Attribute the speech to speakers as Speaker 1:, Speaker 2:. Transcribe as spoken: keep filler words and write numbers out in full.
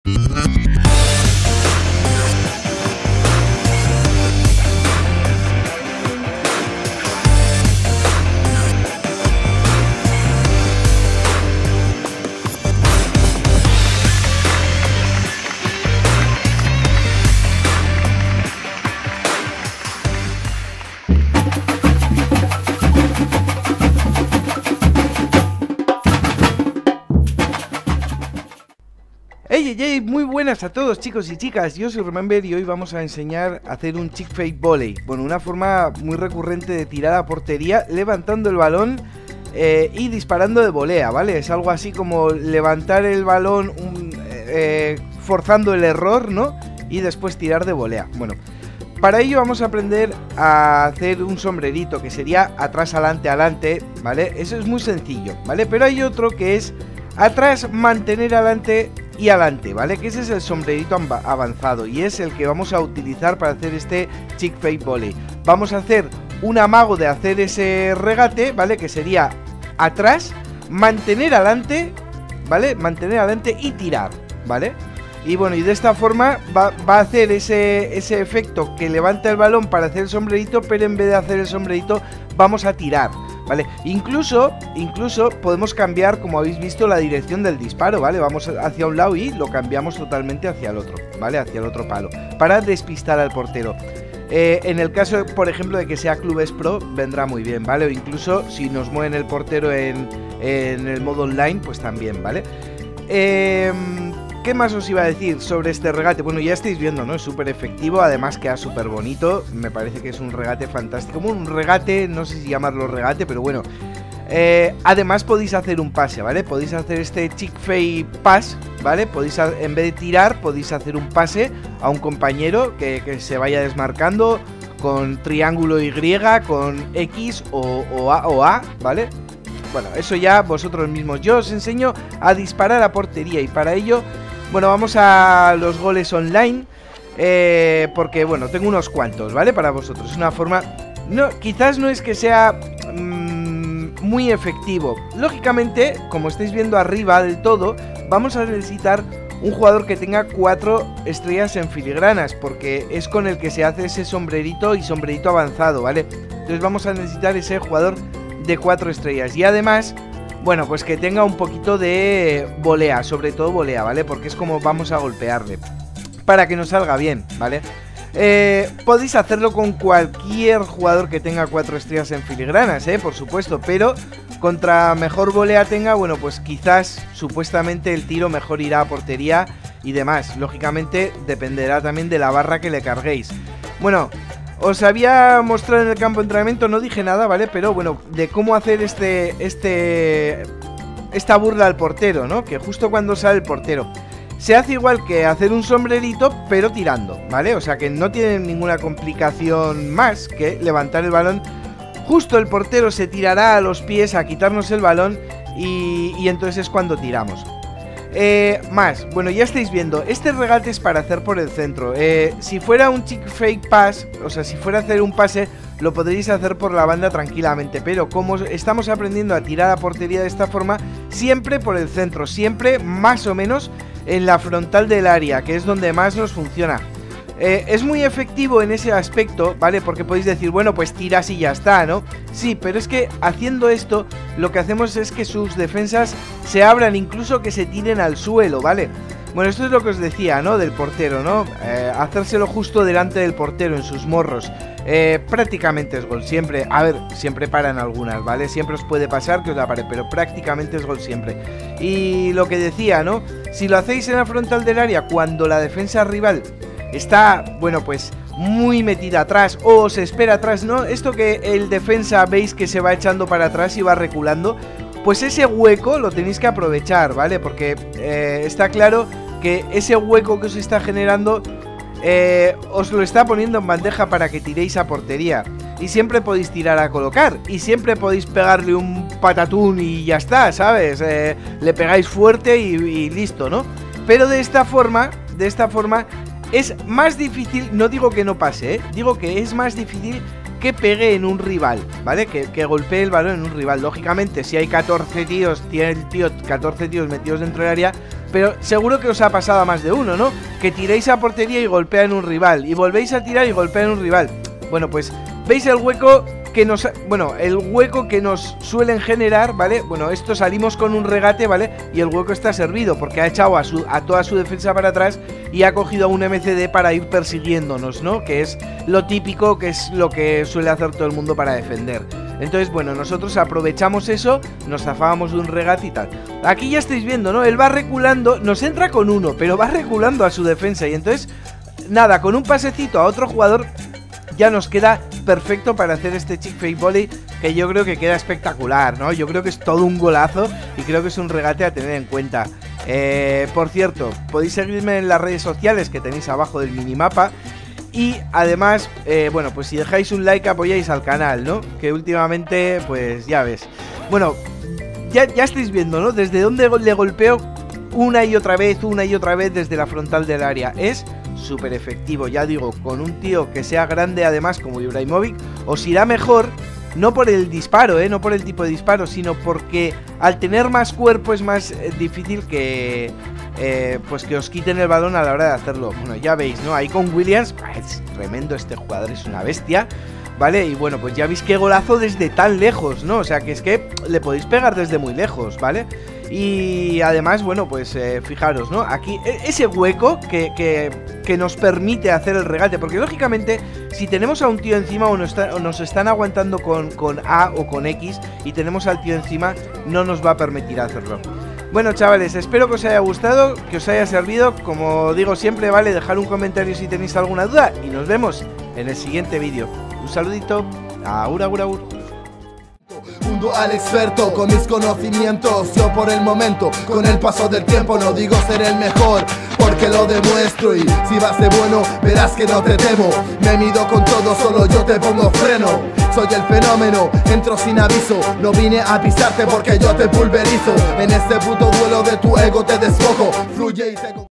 Speaker 1: Hey, hey, hey, muy buenas a todos chicos y chicas, yo soy Remember y hoy vamos a enseñar a hacer un chick fake volley. Bueno, una forma muy recurrente de tirar a portería levantando el balón eh, y disparando de volea, ¿vale? Es algo así como levantar el balón un, eh, forzando el error, ¿no? Y después tirar de volea. Bueno, para ello vamos a aprender a hacer un sombrerito que sería atrás, adelante, adelante, ¿vale? Eso es muy sencillo, ¿vale? Pero hay otro que es atrás, mantener adelante y adelante, ¿vale? Que ese es el sombrerito avanzado y es el que vamos a utilizar para hacer este chick fake volley. Vamos a hacer un amago de hacer ese regate, ¿vale? Que sería atrás, mantener adelante, ¿vale? Mantener adelante y tirar, ¿vale? Y bueno, y de esta forma va, va a hacer ese, ese efecto que levanta el balón para hacer el sombrerito, pero en vez de hacer el sombrerito vamos a tirar, ¿vale? Incluso, incluso podemos cambiar, como habéis visto, la dirección del disparo, ¿vale? Vamos hacia un lado y lo cambiamos totalmente hacia el otro, ¿vale? Hacia el otro palo, para despistar al portero. Eh, en el caso, por ejemplo, de que sea Clubes Pro, vendrá muy bien, ¿vale? O incluso si nos mueven el portero en, en el modo online, pues también, ¿vale? Eh... ¿Qué más os iba a decir sobre este regate? Bueno, ya estáis viendo, ¿no? Es súper efectivo, además queda súper bonito. Me parece que es un regate fantástico. Como un regate, no sé si llamarlo regate, pero bueno. Eh, además podéis hacer un pase, ¿vale? Podéis hacer este chick fake pass, ¿vale? Podéis, en vez de tirar, podéis hacer un pase a un compañero que, que se vaya desmarcando con triángulo Y, con X o, o, A, o A, ¿vale? Bueno, eso ya vosotros mismos. Yo os enseño a disparar a portería y para ello... Bueno, vamos a los goles online, eh, porque, bueno, tengo unos cuantos, ¿vale? Para vosotros, es una forma... No, quizás no es que sea mmm, muy efectivo. Lógicamente, como estáis viendo arriba del todo, vamos a necesitar un jugador que tenga cuatro estrellas en filigranas, porque es con el que se hace ese sombrerito y sombrerito avanzado, ¿vale? Entonces vamos a necesitar ese jugador de cuatro estrellas y además... Bueno, pues que tenga un poquito de volea, sobre todo volea, ¿vale? Porque es como vamos a golpearle, para que nos salga bien, ¿vale? Eh, podéis hacerlo con cualquier jugador que tenga cuatro estrellas en filigranas, ¿eh? Por supuesto, pero contra mejor volea tenga, bueno, pues quizás, supuestamente, el tiro mejor irá a portería y demás. Lógicamente, dependerá también de la barra que le carguéis. Bueno... Os había mostrado en el campo de entrenamiento, no dije nada, ¿vale? Pero bueno, de cómo hacer este, este, esta burla al portero, ¿no? Que justo cuando sale el portero se hace igual que hacer un sombrerito, pero tirando, ¿vale? O sea que no tiene ninguna complicación más que levantar el balón. Justo el portero se tirará a los pies a quitarnos el balón y, y entonces es cuando tiramos. Eh, más, bueno, ya estáis viendo, este regate es para hacer por el centro. eh, Si fuera un chick fake pass, o sea, si fuera a hacer un pase, lo podréis hacer por la banda tranquilamente. Pero como estamos aprendiendo a tirar a portería de esta forma, siempre por el centro, siempre más o menos en la frontal del área, que es donde más nos funciona. Eh, es muy efectivo en ese aspecto, ¿vale? Porque podéis decir, bueno, pues tiras y ya está, ¿no? Sí, pero es que haciendo esto, lo que hacemos es que sus defensas se abran, incluso que se tiren al suelo, ¿vale? Bueno, esto es lo que os decía, ¿no? Del portero, ¿no? Eh, hacérselo justo delante del portero, en sus morros. Eh, prácticamente es gol, siempre. A ver, siempre paran algunas, ¿vale? Siempre os puede pasar que os la pare, pero prácticamente es gol siempre. Y lo que decía, ¿no? Si lo hacéis en la frontal del área, cuando la defensa rival... está, bueno, pues muy metida atrás o se espera atrás, ¿no? Esto que el defensa veis que se va echando para atrás y va reculando, pues ese hueco lo tenéis que aprovechar, ¿vale? Porque eh, está claro que ese hueco que os está generando eh, os lo está poniendo en bandeja para que tiréis a portería. Y siempre podéis tirar a colocar y siempre podéis pegarle un patatún y ya está, ¿sabes? Eh, le pegáis fuerte y, y listo, ¿no? Pero de esta forma, de esta forma... es más difícil, no digo que no pase, ¿eh? Digo que es más difícil que pegue en un rival, ¿vale? Que, que golpee el balón en un rival. Lógicamente, si hay catorce tíos, tiene el tío catorce tíos metidos dentro del área, pero seguro que os ha pasado a más de uno, ¿no? Que tiréis a portería y golpean un rival, y volvéis a tirar y golpean un rival. Bueno, pues veis el hueco que nos, bueno, el hueco que nos suelen generar, ¿vale? Bueno, esto salimos con un regate, ¿vale? Y el hueco está servido porque ha echado a, su, a toda su defensa para atrás y ha cogido a un M C D para ir persiguiéndonos, ¿no? Que es lo típico, que es lo que suele hacer todo el mundo para defender. Entonces, bueno, nosotros aprovechamos eso, nos zafábamos de un regate y tal. Aquí ya estáis viendo, ¿no? Él va reculando, nos entra con uno, pero va reculando a su defensa y entonces, nada, con un pasecito a otro jugador ya nos queda perfecto para hacer este chick fake volley, que yo creo que queda espectacular, ¿no? Yo creo que es todo un golazo y creo que es un regate a tener en cuenta. Eh, por cierto, podéis seguirme en las redes sociales que tenéis abajo del minimapa. Y además, eh, bueno, pues si dejáis un like apoyáis al canal, ¿no? Que últimamente, pues ya ves. Bueno, ya, ya estáis viendo, ¿no? Desde dónde le golpeo una y otra vez, una y otra vez desde la frontal del área. Es súper efectivo, ya digo, con un tío que sea grande además como Ibrahimovic, os irá mejor, no por el disparo, ¿eh? No por el tipo de disparo, sino porque al tener más cuerpo es más eh, difícil que... Eh, pues que os quiten el balón a la hora de hacerlo. Bueno, ya veis, ¿no? Ahí con Williams, es tremendo, este jugador es una bestia, ¿vale? Y bueno, pues ya veis qué golazo desde tan lejos, ¿no? O sea, que es que le podéis pegar desde muy lejos, ¿vale? Y además, bueno, pues eh, fijaros, ¿no? Aquí, ese hueco que, que, que nos permite hacer el regate, porque lógicamente, si tenemos a un tío encima o nos, está, o nos están aguantando con, con A o con X y tenemos al tío encima, no nos va a permitir hacerlo. Bueno, chavales, espero que os haya gustado, que os haya servido. Como digo siempre, vale, dejar un comentario si tenéis alguna duda y nos vemos en el siguiente vídeo. Un saludito, aur, aur, aur.
Speaker 2: Mundo al experto con mis conocimientos, yo por el momento, con el paso del tiempo no digo ser el mejor, porque lo demuestro y si vas de bueno verás que no te temo. Me mido con todo, solo yo te pongo freno. Soy el fenómeno, entro sin aviso, no vine a pisarte porque yo te pulverizo. En este puto duelo de tu ego te despojo, fluye y te...